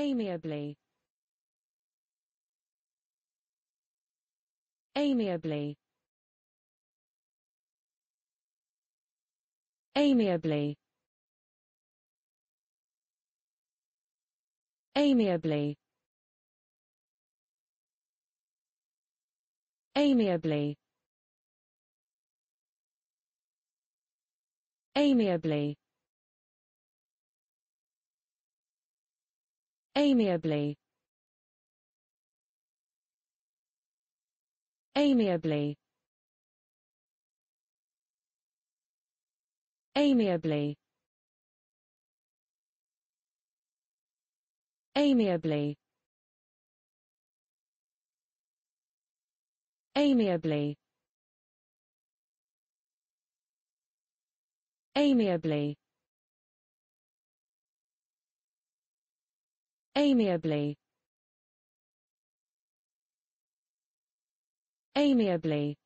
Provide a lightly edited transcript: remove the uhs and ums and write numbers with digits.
amiably, amiably, amiably, amiably, amiably, amiably, amiably, amiably, amiably, amiably, amiably, amiably, amiably, amiably,